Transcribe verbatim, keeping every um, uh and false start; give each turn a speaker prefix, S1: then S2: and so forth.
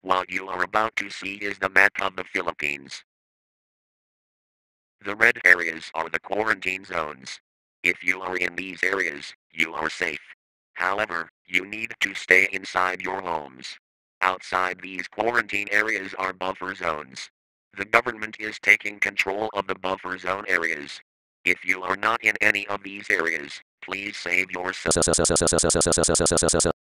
S1: What you are about to see is the map of the Philippines. The red areas are the quarantine zones. If you are in these areas, you are safe. However, you need to stay inside your homes. Outside these quarantine areas are buffer zones. The government is taking control of the buffer zone areas. If you are not in any of these areas, please save yourself.